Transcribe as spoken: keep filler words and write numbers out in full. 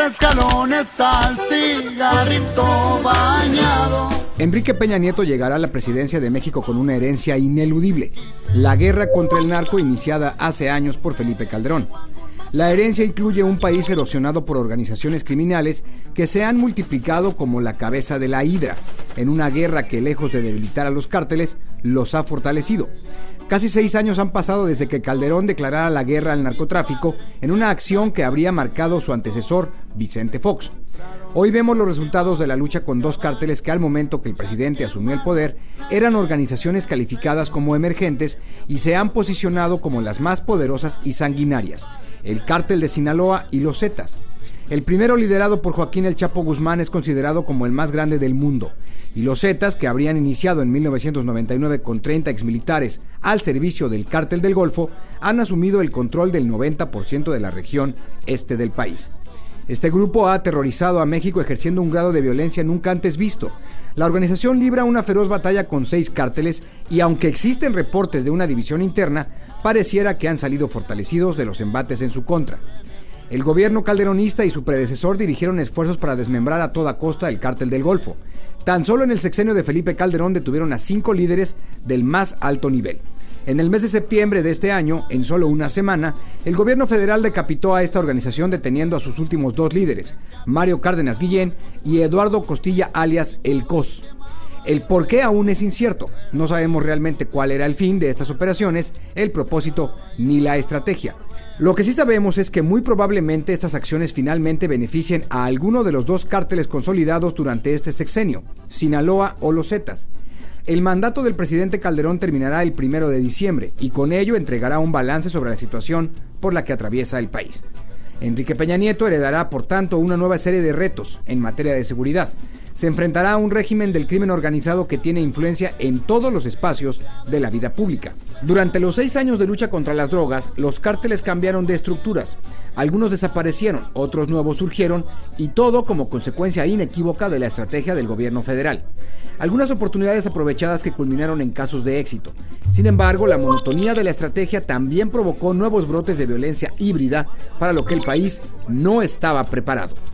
tres galones al cigarrito bañado. Enrique Peña Nieto llegará a la presidencia de México con una herencia ineludible: la guerra contra el narco iniciada hace años por Felipe Calderón. La herencia incluye un país erosionado por organizaciones criminales que se han multiplicado como la cabeza de la hidra, en una guerra que, lejos de debilitar a los cárteles, los ha fortalecido. Casi seis años han pasado desde que Calderón declarara la guerra al narcotráfico, en una acción que habría marcado su antecesor, Vicente Fox. Hoy vemos los resultados de la lucha con dos cárteles que, al momento que el presidente asumió el poder, eran organizaciones calificadas como emergentes y se han posicionado como las más poderosas y sanguinarias: el cártel de Sinaloa y los Zetas. El primero, liderado por Joaquín El Chapo Guzmán, es considerado como el más grande del mundo, y los Zetas, que habrían iniciado en mil novecientos noventa y nueve con treinta exmilitares al servicio del cártel del Golfo, han asumido el control del noventa por ciento de la región este del país. Este grupo ha aterrorizado a México, ejerciendo un grado de violencia nunca antes visto. La organización libra una feroz batalla con seis cárteles y, aunque existen reportes de una división interna, pareciera que han salido fortalecidos de los embates en su contra. El gobierno calderonista y su predecesor dirigieron esfuerzos para desmembrar a toda costa el cártel del Golfo. Tan solo en el sexenio de Felipe Calderón detuvieron a cinco líderes del más alto nivel. En el mes de septiembre de este año, en solo una semana, el gobierno federal decapitó a esta organización deteniendo a sus últimos dos líderes, Mario Cárdenas Guillén y Eduardo Costilla alias El Cos. El por qué aún es incierto. No sabemos realmente cuál era el fin de estas operaciones, el propósito ni la estrategia. Lo que sí sabemos es que muy probablemente estas acciones finalmente beneficien a alguno de los dos cárteles consolidados durante este sexenio, Sinaloa o los Zetas. El mandato del presidente Calderón terminará el primero de diciembre y con ello entregará un balance sobre la situación por la que atraviesa el país. Enrique Peña Nieto heredará, por tanto, una nueva serie de retos en materia de seguridad. Se enfrentará a un régimen del crimen organizado que tiene influencia en todos los espacios de la vida pública. Durante los seis años de lucha contra las drogas, los cárteles cambiaron de estructuras. Algunos desaparecieron, otros nuevos surgieron, y todo como consecuencia inequívoca de la estrategia del gobierno federal. Algunas oportunidades aprovechadas que culminaron en casos de éxito. Sin embargo, la monotonía de la estrategia también provocó nuevos brotes de violencia híbrida para lo que el país no estaba preparado.